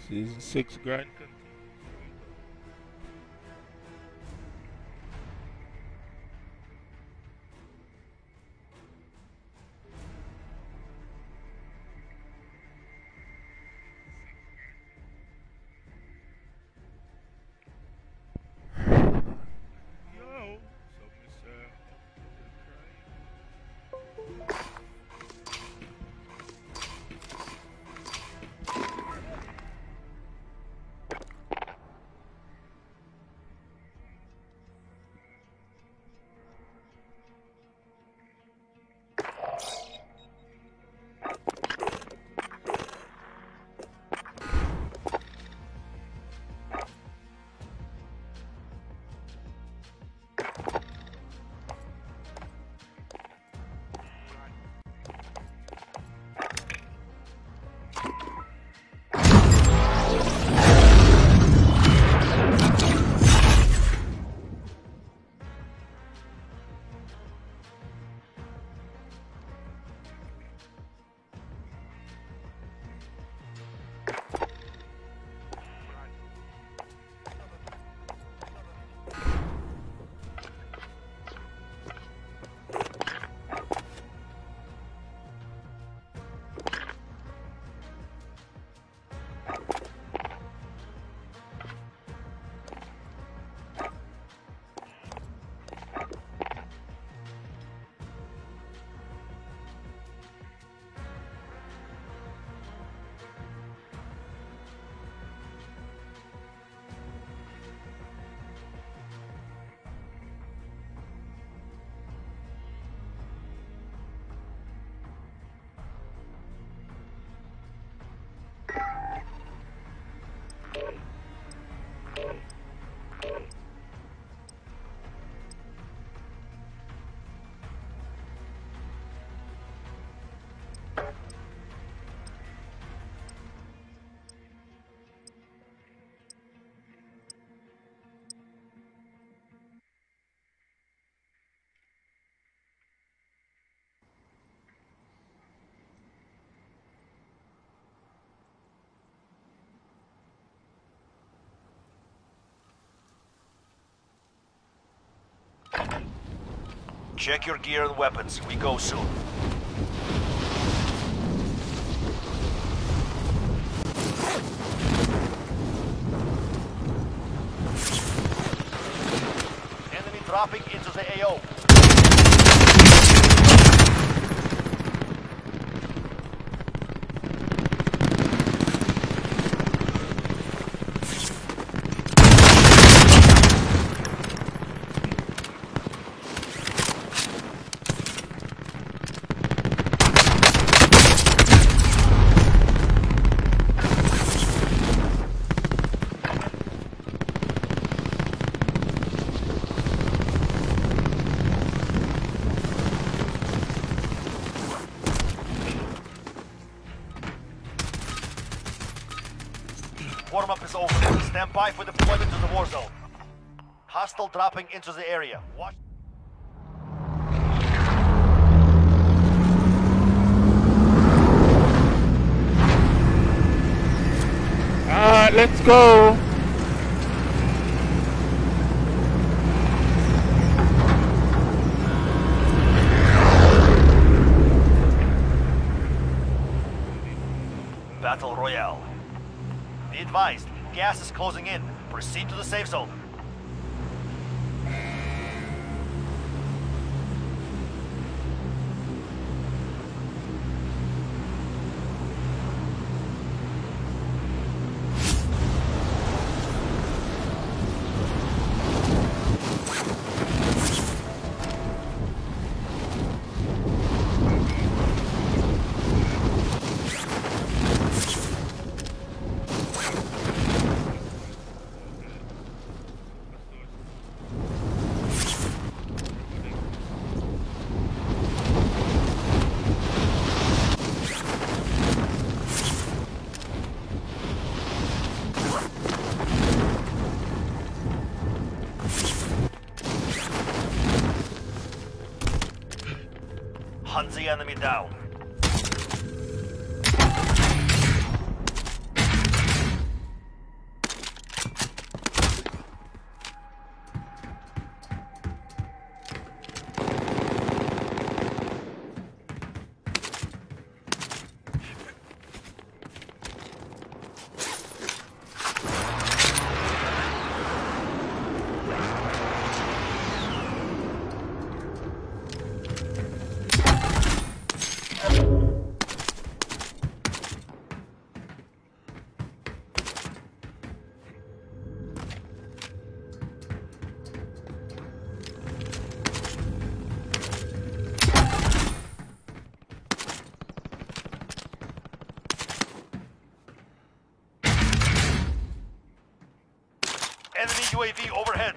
Season 6 grind continues. Yo, so Miss Check your gear and weapons. We go soon. Enemy dropping into the AO. Warm-up is over. Stand by for deployment to the war zone. Hostile dropping into the area. Watch. Alright, let's go. Battle Royale. Be advised, gas is closing in. Proceed to the safe zone. Hunt the enemy down. UAV overhead.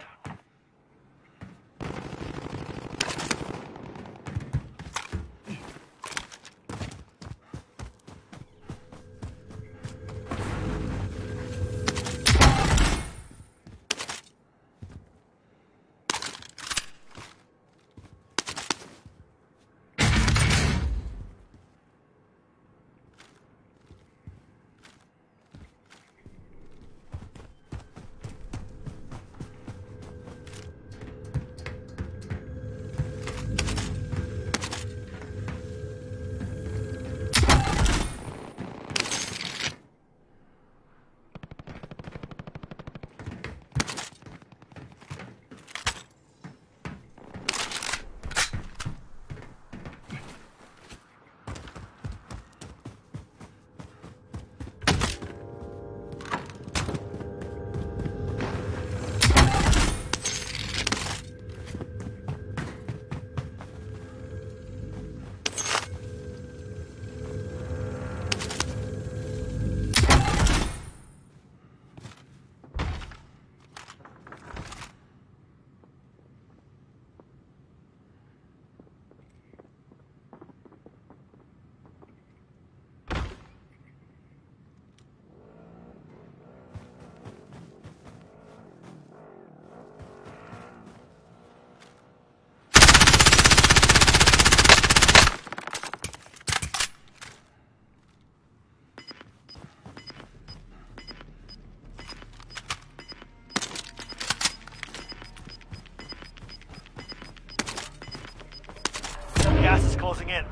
Gas is closing in.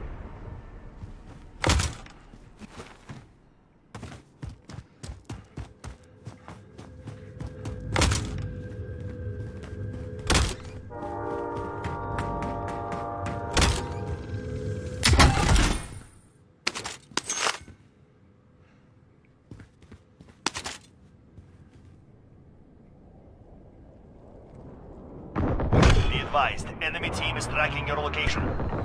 Be advised, enemy team is tracking your location.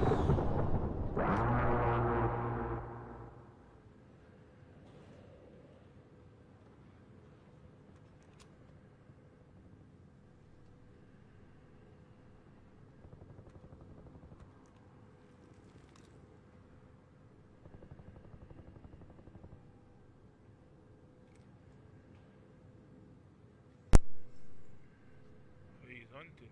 He's hunting.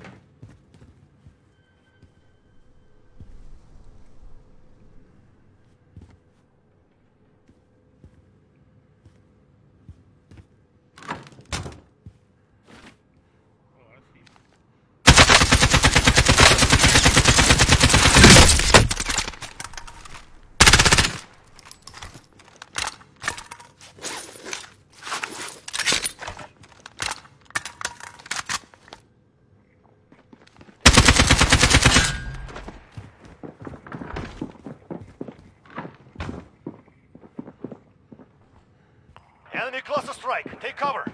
Oh, I see. Enemy cluster strike. Take cover.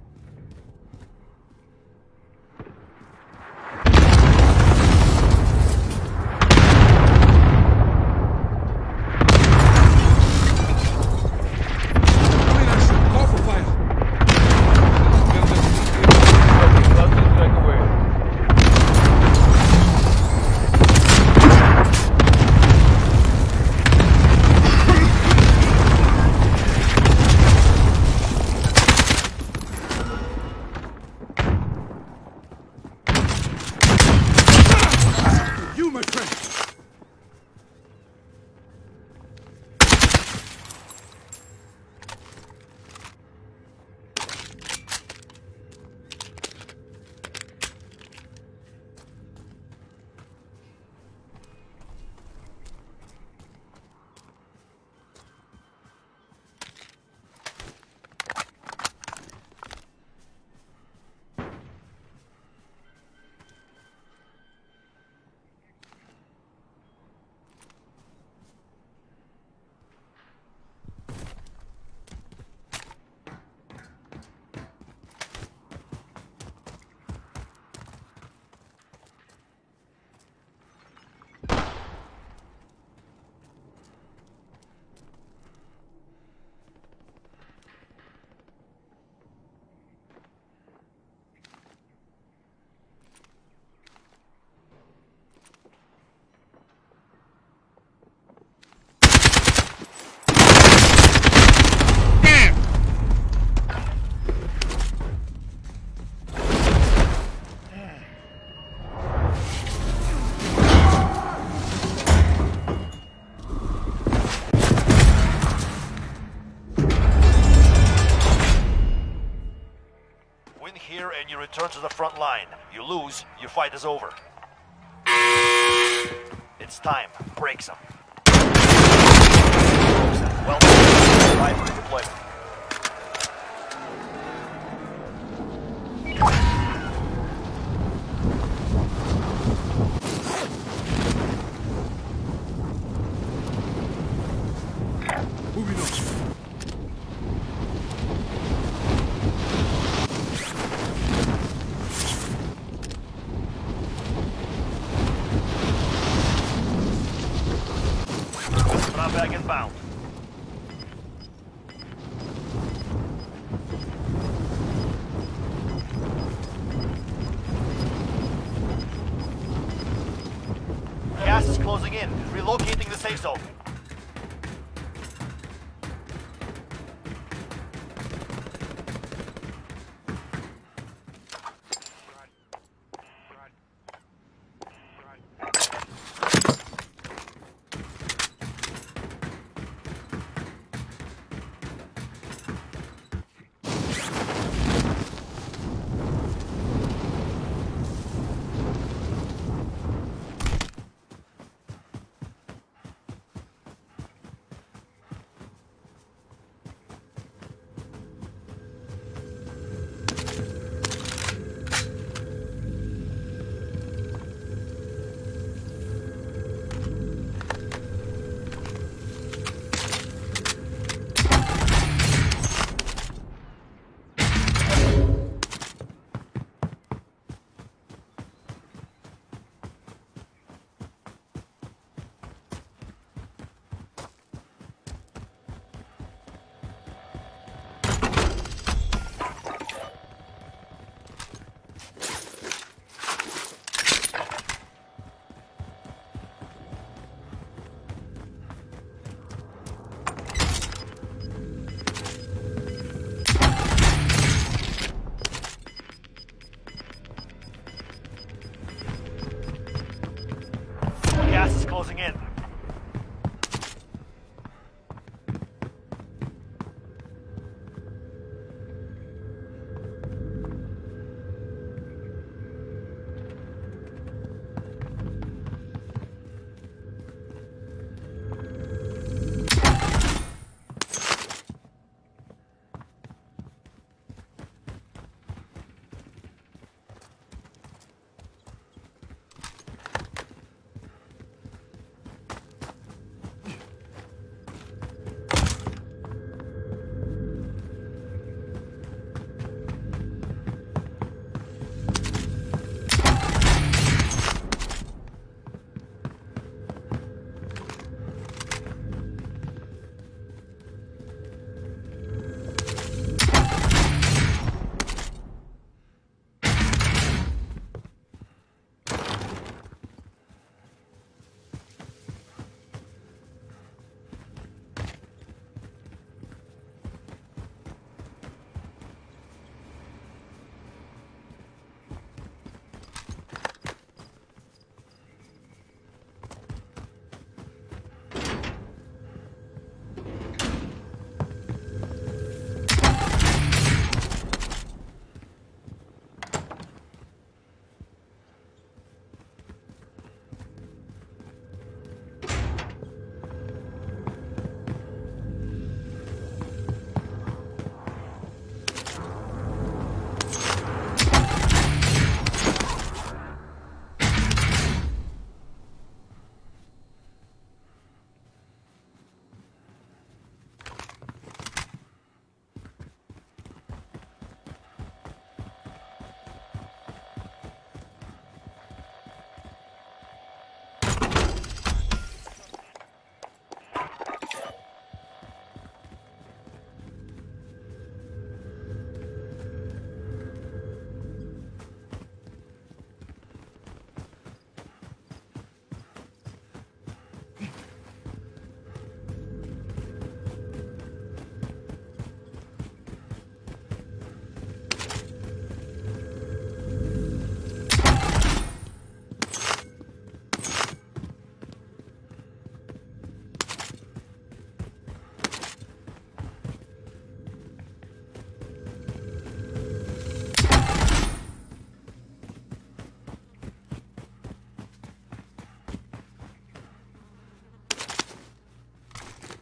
Call for fire. return to the front line. You lose, your fight is over. It's time. Break some. Well done. Time for deployment. Moving on. Drop bag inbound. Gas is closing in. Relocating the safe zone. Gas is closing in.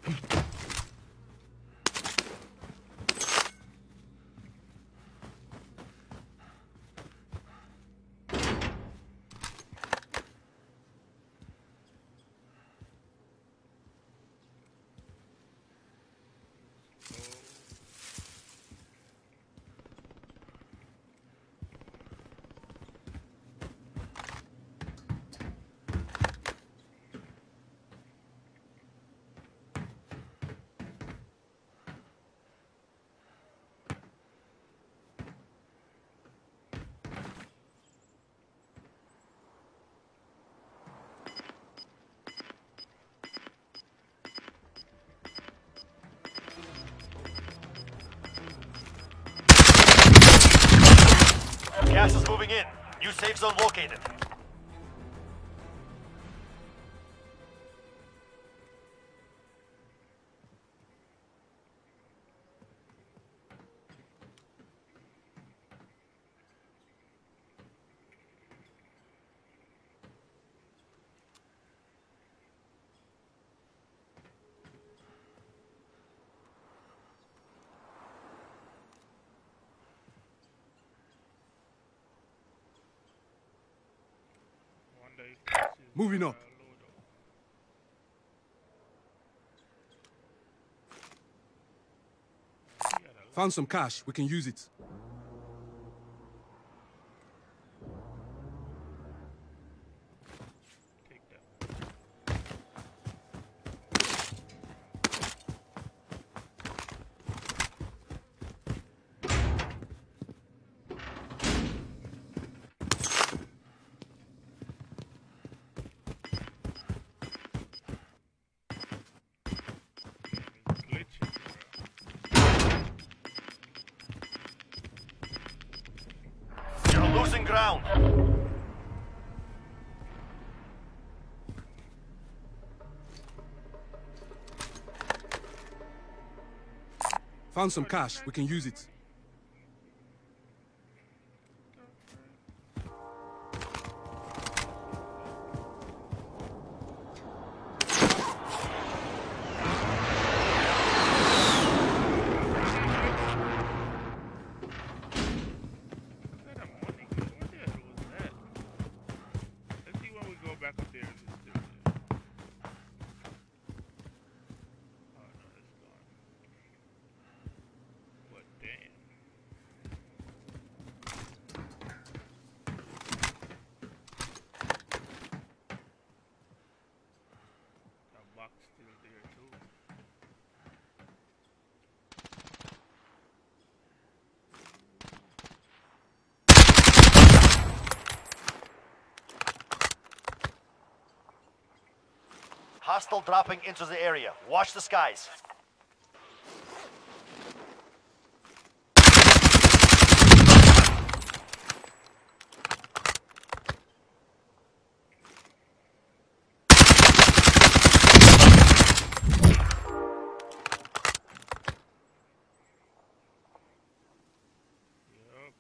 Gas is moving in. New safe zone located. Moving up. Found some cash. We can use it. Take that. It's glitching, bro. You're losing ground. Found some cash. We can use it. Still there too. Hostile dropping into the area. Watch the skies. Yup.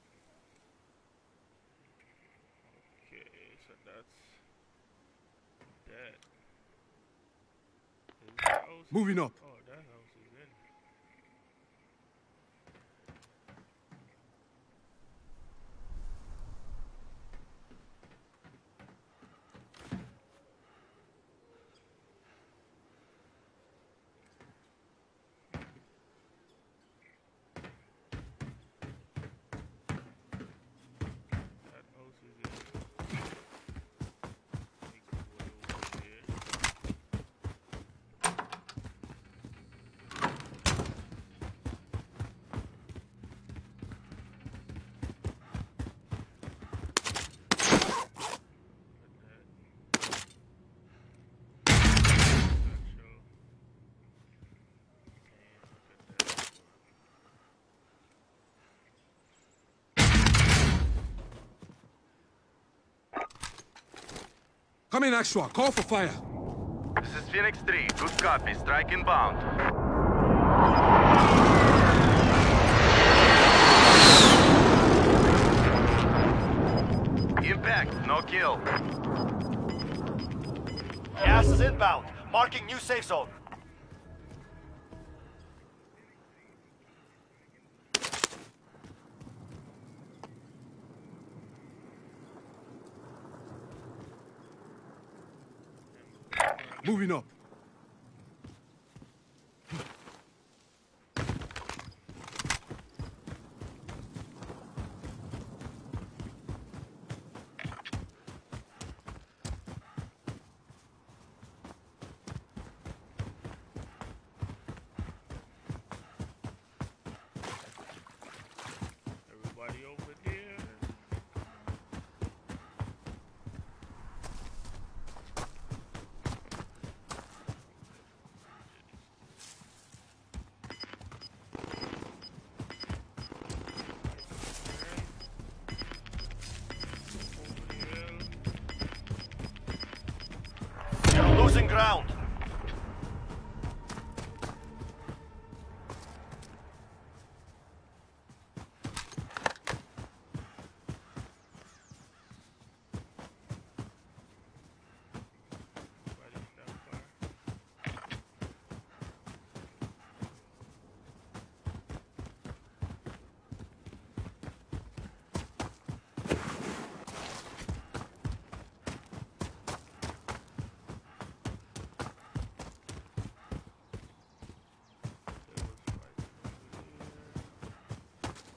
Okay, so that's that. Is that house? Moving up. Oh, that house is in. That house is in. Make my way over there. Come in, Actual. Call for fire. This is Phoenix 3. Good copy. Strike inbound. Impact. No kill. Gas is inbound. Marking new safe zone. Moving up. Everybody over there. You're losing ground. Everybody's that far. There was fighting over here.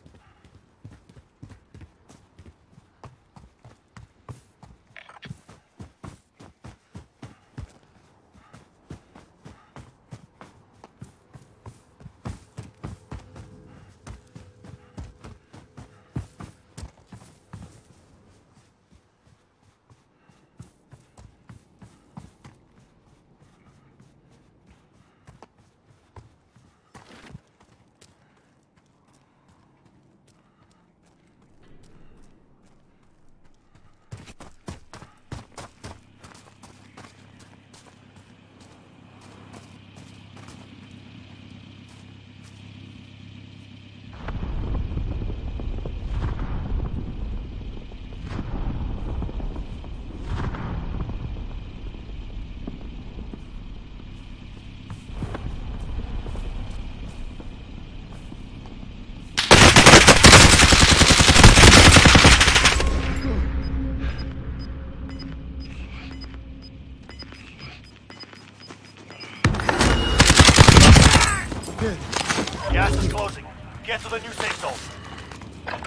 Gas is closing. Get to the new safe zone.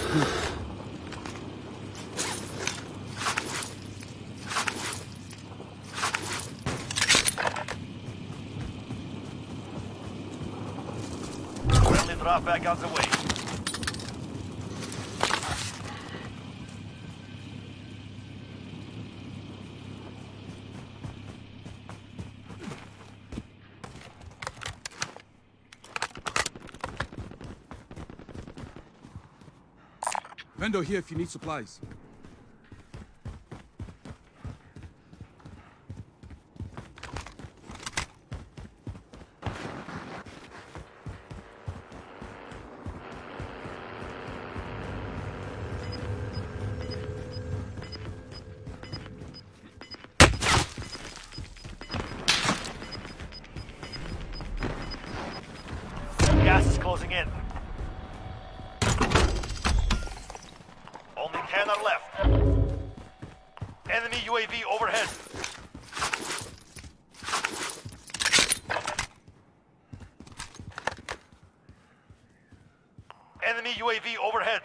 Friendly drop back on the way. Vendor here if you need supplies. Gas is closing in. Only 10 are left. Enemy UAV overhead. Enemy UAV overhead.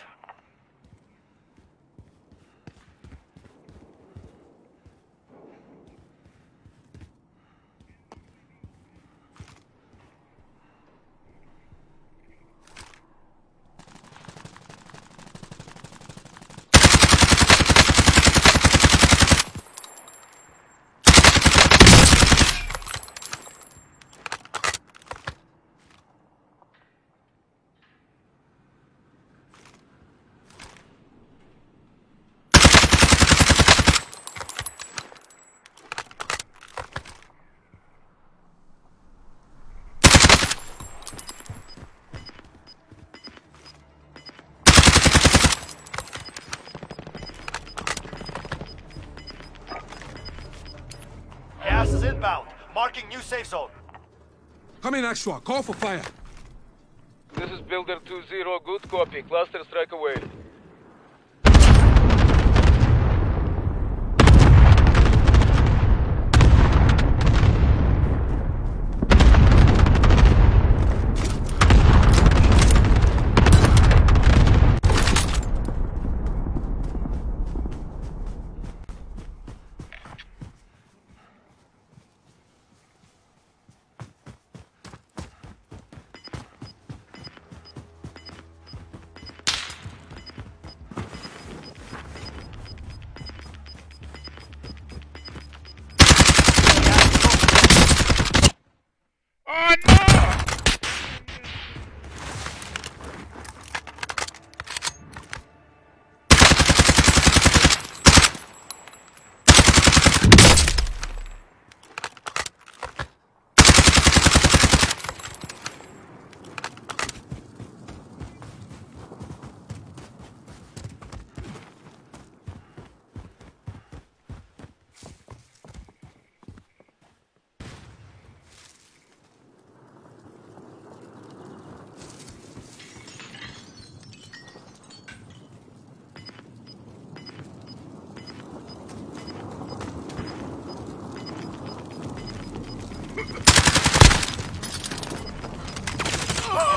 Gas is inbound. Marking new safe zone. Come in, Ashwa. Call for fire. This is Builder 2-0. Good copy. Cluster strike away.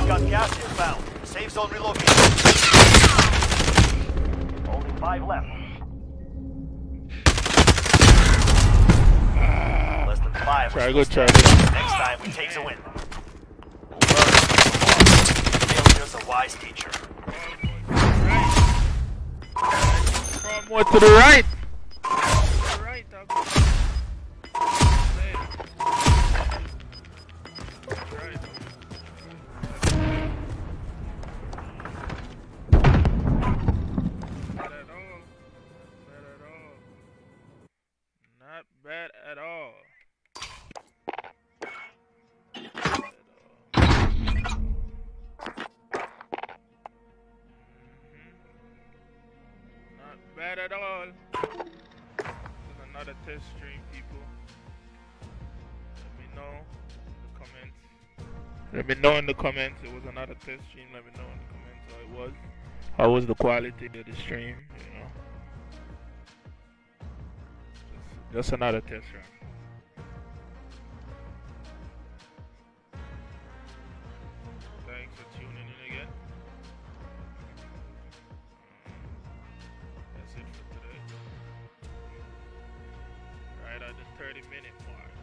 got gas inbound. Safe zone relocated. Only 5 left. Less than 5. Try good, try Next good. time we take the win. Failure's a wise teacher. More to the right. Right, dog. Right. Not bad at all. Not bad at all. This is another test stream, people. Let me know in the comments. Let me know in the comments. It was another test stream. Let me know in the comments how it was. How was the quality of the stream? You know, just another test run. Thanks for tuning in again. That's it for today. Right at the 30-minute mark.